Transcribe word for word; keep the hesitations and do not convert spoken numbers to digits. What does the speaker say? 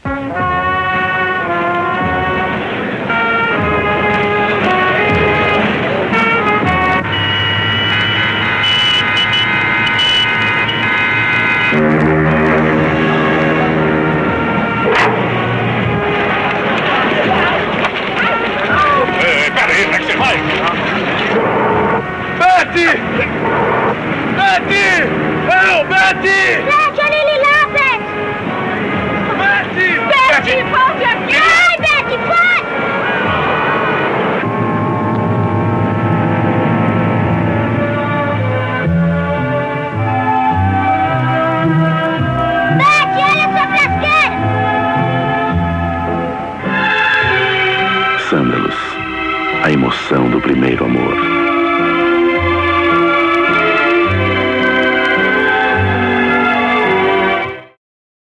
Betty! Betty! Help, Betty! Betty, olha ele lá, Betty! Betty! Betty, volte aqui! Ai, Betty, vai! Betty, olha essa frasqueira! Sândalos, a emoção do primeiro amor.